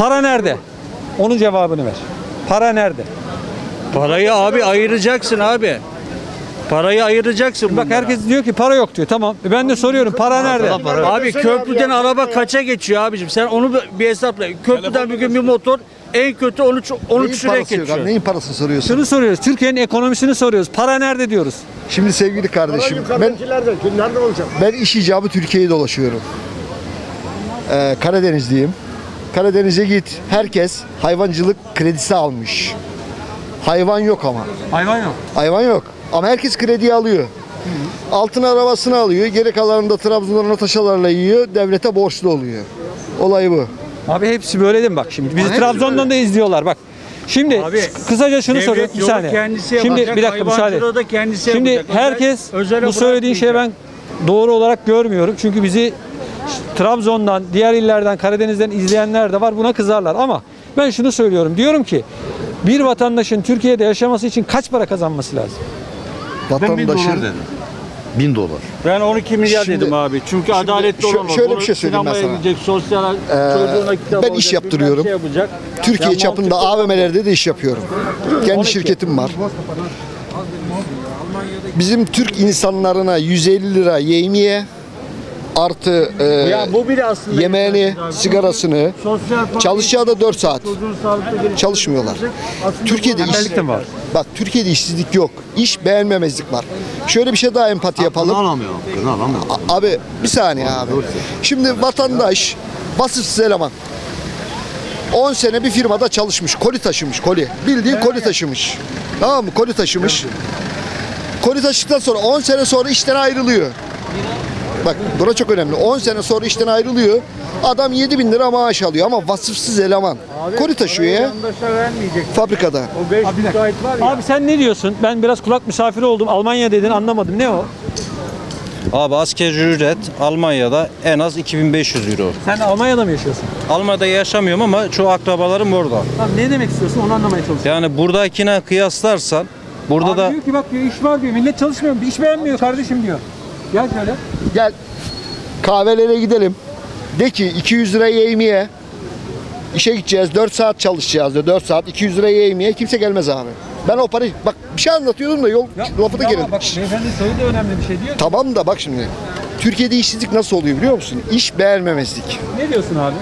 Para nerede? Onun cevabını ver. Para nerede? Parayı abi ayıracaksın abi. Parayı ayıracaksın. Bak herkes diyor ki para yok diyor. Tamam. Ben de soruyorum para nerede? Abi köprüden araba kaça geçiyor abicim? Sen onu bir hesapla. Köprüden bir gün bir motor en kötü 13 liraya geçiyor. Neyin parasını soruyorsun? Şunu soruyoruz. Türkiye'nin ekonomisini soruyoruz. Para nerede diyoruz? Şimdi sevgili kardeşim, ben iş icabı Türkiye'yi dolaşıyorum. Karadenizliyim. Karadeniz'e git. Herkes hayvancılık kredisi almış. Hayvan yok ama. Hayvan yok. Hayvan yok. Ama herkes krediyi alıyor. Altın arabasını alıyor. Geri kalanını da Trabzon'dan taşalarla yiyor. Devlete borçlu oluyor. Olay bu. Abi hepsi böyle değil mi bak şimdi? Bizi Trabzon'dan da izliyorlar bak. Şimdi Abi, kısaca şunu soruyorum. Bir saniye. Şimdi bir dakika müsaade. Şimdi herkes bu söylediğin şeyi ben doğru olarak görmüyorum. Çünkü bizi Trabzon'dan, diğer illerden, Karadeniz'den izleyenler de var. Buna kızarlar ama ben şunu söylüyorum. Diyorum ki bir vatandaşın Türkiye'de yaşaması için kaç para kazanması lazım? Vatandaşın 1000 dolar. Ben 12 milyar Şimdi- dedim abi. Çünkü adaletli olan o. şöyle bir şey söyleyeyim ben Sinemaya sana. gidecek, sosyal çocuğuna kitap ben alacak, iş yaptırıyorum. bilmem şey yapacak. Türkiye Ya çapında mantıklı- AVM'lerde de iş yapıyorum. Kendi şirketim var. Bizim Türk insanlarına 150 lira yevmiye artı Ya bu bile aslında yemeğini, sigarasını, sosyal çalışacağı da 4 saat. çocuğun sağlıklı gelişimi Çalışmıyorlar. aslında Türkiye'de bu- Tembellik de mi var? Bak Türkiye'de işsizlik yok. İş beğenmemezlik var. Şöyle bir şey daha empati yapalım. Alamıyor. Alamıyor. Abi bir saniye abi. Şimdi vatandaş vasıfsız eleman. 10 sene bir firmada çalışmış. Koli taşımış. Koli. Bildiğin koli taşımış. Tamam mı? Koli taşımış. Koli taşıdıktan sonra 10 sene sonra işten ayrılıyor. Bak bura çok önemli. 10 sene sonra işten ayrılıyor. Adam 7.000 lira maaş alıyor ama vasıfsız eleman. Koli taşıyor ya Yandaşa vermeyecek. fabrikada. O 5 müteahhit var ya. Abi sen ne diyorsun? Ben biraz kulak misafiri oldum. Almanya dedin anlamadım. Ne o? Abi asgari ücret Almanya'da en az 2500 euro. Sen Almanya'da mı yaşıyorsun? Almanya'da yaşamıyorum ama çoğu akrabalarım orada. Tamam ne demek istiyorsun onu anlamaya çalışıyorum. Yani buradakine kıyaslarsan burada Abi da diyor ki bak diyor iş var diyor. Millet çalışmıyor. İş beğenmiyor kardeşim diyor. Gel şöyle. Gel kahvelere gidelim. De ki 200 lira yevmiye. İşe gideceğiz 4 saat çalışacağız diyor. 4 saat 200 lira yevmiye kimse gelmez abi. Ben o parayı bak bir şey anlatıyordum da lafı da gelin. Bak beyefendi söyledi önemli bir şey diyor. Tamam da bak şimdi. Türkiye'de işsizlik nasıl oluyor biliyor musun? İş beğenmemezlik. Ne diyorsun abi?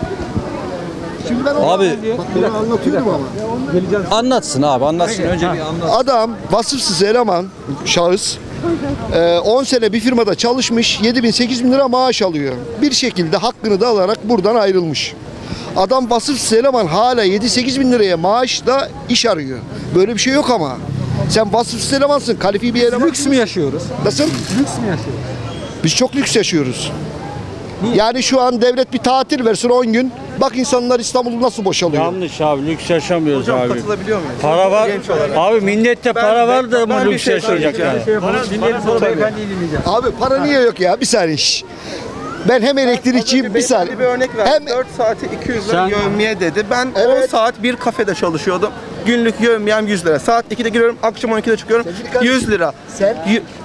Şimdi ben abi bak bunu anlatıyordum ama. anlatsın abi anlatsın önce bir anlat. Adam vasıfsız eleman şahıs 10 sene bir firmada çalışmış 7.000-8.000 lira maaş alıyor. Bir şekilde hakkını da alarak buradan ayrılmış. Adam vasıfsız eleman hala 7-8 bin liraya maaşla iş arıyor. Böyle bir şey yok ama. Sen vasıfsız elemansın, kalifi bir eleman. Lüks mü yaşıyoruz? Nasıl? Lüks mü yaşıyoruz? Biz çok lüks yaşıyoruz. Yani şu an devlet bir tatil versin 10 gün. Bak insanlar İstanbul'u nasıl boşalıyor. Yanlış abi, lüks yaşamıyoruz Hocam abi. katılabiliyor muyum? Para var. Genç olarak. Abi millette para var da mı ben bir lüks şey yaşayacak söyleyeceğim. yani? Şey yapalım. Dinleyelim sonra beyefendiyi dinleyeceğiz. Abi para niye yok ya? Bir saniye. Şş. Ben hem elektrikçiyim bir saniye. Bir örnek ver. Hem 4 saati 200 lira Sen- yevmiye dedi. Ben 10 Evet. saat bir kafede çalışıyordum. Günlük yevmiyem 100 lira. Saat 2'de giriyorum, akşam 12'de çıkıyorum. 100 lira. sen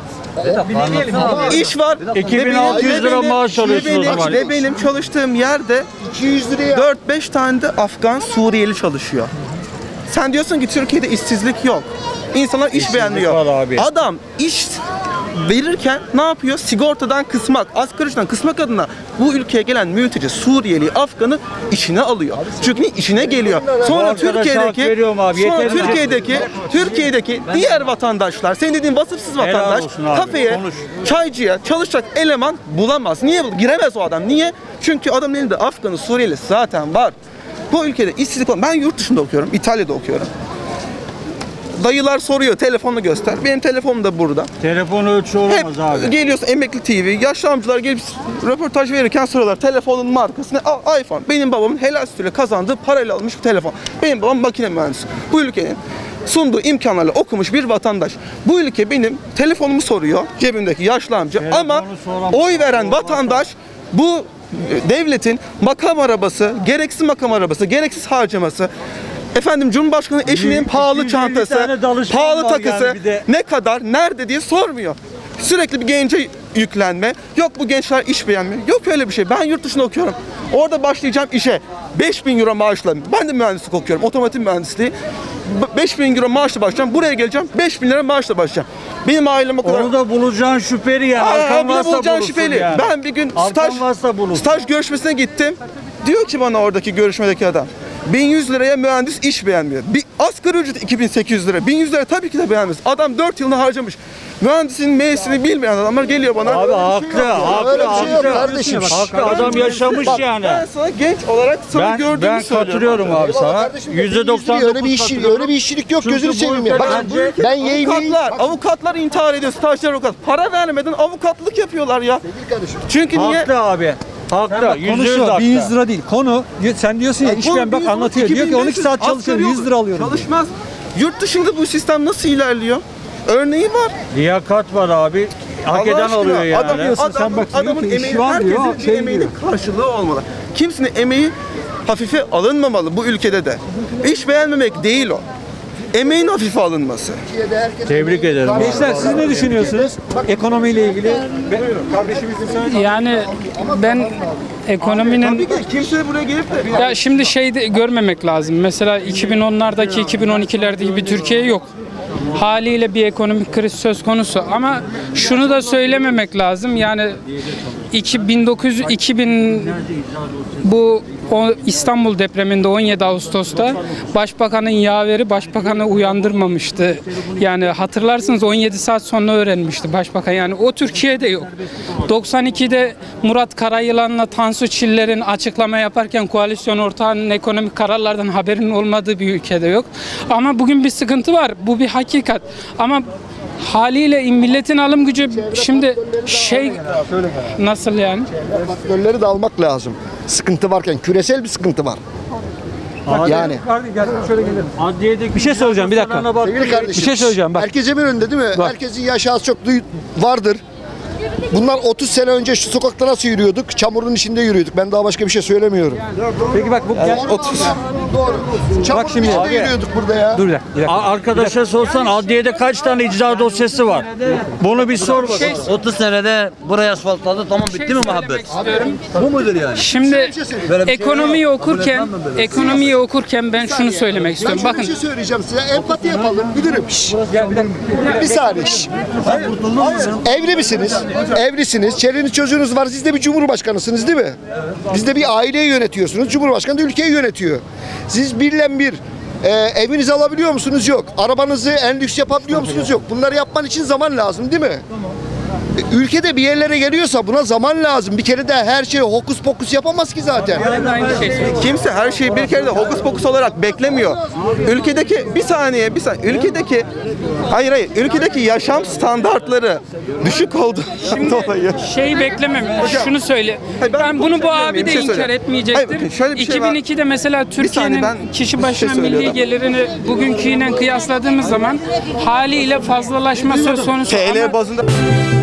İş var. 2600 lira maaş alıyorsun o zaman. Ve benim çalıştığım yerde 200 liraya 4-5 tane de Afgan, Suriyeli çalışıyor. Sen diyorsun ki Türkiye'de işsizlik yok. İnsanlar iş beğenmiyor. var abi. Adam iş verirken ne yapıyor? Sigortadan kısmak, asgari ücretten kısmak adına bu ülkeye gelen mülteci, Suriyeli, Afgan'ı işine alıyor. Çünkü işine geliyor. Sonra arkadaşa hak veriyorum abi, Sonra yeterince- Türkiye'deki diğer vatandaşlar, senin dediğin vasıfsız Helal vatandaş olsun abi, kafeye, konuş. çaycıya çalışacak eleman bulamaz. Niye? Giremez o adam. Niye? Çünkü adamın elinde Afgan'ı, Suriyeli zaten var. Bu ülkede işsizlik var. Ben yurt dışında okuyorum. İtalya'da okuyorum. Dayılar soruyor, telefonunu göster. Benim telefonum da burada. Telefonu ölçü Hep olamaz abi. geliyorsun Emekli TV, yaşlı amcalar gelip röportaj verirken soruyorlar telefonun markası ne? iPhone. Benim babamın helal sütüyle kazandığı parayla almış bir telefon. Benim babam makine mühendisi. Bu ülkenin sunduğu imkanlarla okumuş bir vatandaş. Bu ülke benim telefonumu soruyor cebimdeki yaşlı amca ama soran- oy veren vatandaş bu devletin makam arabası, gereksiz makam arabası, gereksiz harcaması, efendim Cumhurbaşkanı eşinin pahalı 250 çantası, tane danışman pahalı var takısı yani bir de. ne kadar, nerede diye sormuyor. Sürekli bir gence yüklenme. Yok bu gençler iş beğenmiyor. Yok öyle bir şey. Ben yurt dışında okuyorum. Orada başlayacağım işe 5.000 euro maaşla. Ben de mühendislik okuyorum. Otomotiv mühendisliği. 5.000 euro maaşla başlayacağım. Buraya geleceğim. 5.000 lira maaşla başlayacağım. Benim ailem o kadar... Onu da bulacağın şüpheli yani. Arkan varsa bulacağın bulursun şüpheli. yani. Ben bir gün Arkan varsa bulursun. staj görüşmesine gittim. Diyor ki bana oradaki görüşmedeki adam. 1100 liraya mühendis iş beğenmiyor. Bir asgari ücret 2800 lira. 1100 lira tabii ki de beğenmez. Adam 4 yılını harcamış. Mühendisin M'sini bilmeyen adamlar geliyor bana. Abi haklı, Öyle bir şey yok haklı. kardeşim. Haklı, adam yaşamış yani. Ben sana genç olarak sana gördüğümü Ben söylüyorum. katılıyorum abi sana. Kardeşim, %99 öyle bir işçilik yok, gözünü seveyim ya. Bak ben yeğmeği... Avukatlar intihar ediyor, stajyer avukat. Para vermeden avukatlık yapıyorlar ya. Kardeşim. Çünkü niye? Haklı abi. Haklı. Konu %100 şu, haklı. 1100 lira değil. Konu, sen diyorsun ya, işveren bak anlatıyor. Diyor ki 12 saat çalışıyorum, 100 lira alıyorum. Çalışmaz. Yurt dışında bu sistem nasıl ilerliyor? Örneği var. Liyakat var abi. Hak Allah eden aşkına, alıyor yani. adam- Diyorsun, sen bak, diyor adamın ki, emeği, işi var diyor, herkesin bir şey emeğinin karşılığı olmalı. Kimsenin emeği hafife alınmamalı bu ülkede de. İş beğenmemek değil o. Emeğin hafife alınması. Tebrik ederim. Gençler siz ne düşünüyorsunuz ekonomiyle ilgili? Kardeşimizin söylediği. Yani ben ekonominin Tabii ki kimse buraya gelip de ya şimdi görmemek lazım. Mesela 2010'lardaki 2012'lerdeki bir Türkiye yok. Haliyle bir ekonomik kriz söz konusu ama şunu da söylememek lazım. Yani 2000 bu İstanbul depreminde 17 Ağustos'ta Başbakanın yaveri Başbakanı uyandırmamıştı. Yani hatırlarsınız 17 saat sonra öğrenmişti Başbakan. Yani o Türkiye'de yok. 92'de Murat Karayılan'la Tansu Çiller'in açıklama yaparken koalisyon ortağının ekonomik kararlardan haberinin olmadığı bir ülkede yok. Ama bugün bir sıkıntı var. Bu bir hakikat. Ama haliyle milletin alım gücü şimdi nasıl yani? Faktörleri de almak lazım. Sıkıntı varken küresel bir sıkıntı var. Yani. Gel şöyle gelelim. Adliyedeki Bir şey söyleyeceğim, bir dakika. Sevgili kardeşim. Bir şey söyleyeceğim bak. Herkes önünde değil mi? Bak. Herkesin yaşı az çok vardır. Bunlar 30 sene önce şu sokakta nasıl yürüyorduk? Çamurun içinde yürüyorduk. Ben daha başka bir şey söylemiyorum. Peki bak bu gel. 30. Doğru. Çamurun şimdi içinde abi. yürüyorduk burada ya. Dur bir dakika. Arkadaşa sorsan adliyede kaç tane icra dosyası var? Bunu bir sor bakalım. 30 senede buraya asfaltladı, tamam bitti mi muhabbet? Bu mudur yani? Şimdi ekonomiyi okurken ben şunu söylemek Ben istiyorum. şöyle Bakın bir şey söyleyeceğim size. Empati yapalım. Müdürüm. Gel bir dakika. Bir saniye. Evli misiniz? Evlisiniz. Çevreniz çocuğunuz var. Siz de bir cumhurbaşkanısınız değil mi? Siz de bir aileyi yönetiyorsunuz. Cumhurbaşkanı da ülkeyi yönetiyor. Siz birle bir evinizi alabiliyor musunuz? Yok. Arabanızı en lüks yapabiliyor musunuz? Yok. Bunları yapman için zaman lazım değil mi? Ülkede bir yerlere geliyorsa buna zaman lazım. Bir kere de her şeyi hokus pokus yapamaz ki zaten. kimse her şeyi bir kere de hokus pokus olarak beklemiyor. Ülkedeki ülkedeki yaşam standartları düşük olduğu dolayı. beklemem. Şunu söyle. Hayır, Ben bunu bu abi bir de şey inkar söyleyeyim. etmeyecektir. Hayır, şöyle bir şey var. 2002'de mesela Türkiye'nin ben kişi bir başına şey milli söylüyorum. gelirini bugünküyle kıyasladığımız zaman haliyle fazlalaşma söz konusu. TL Ama bazında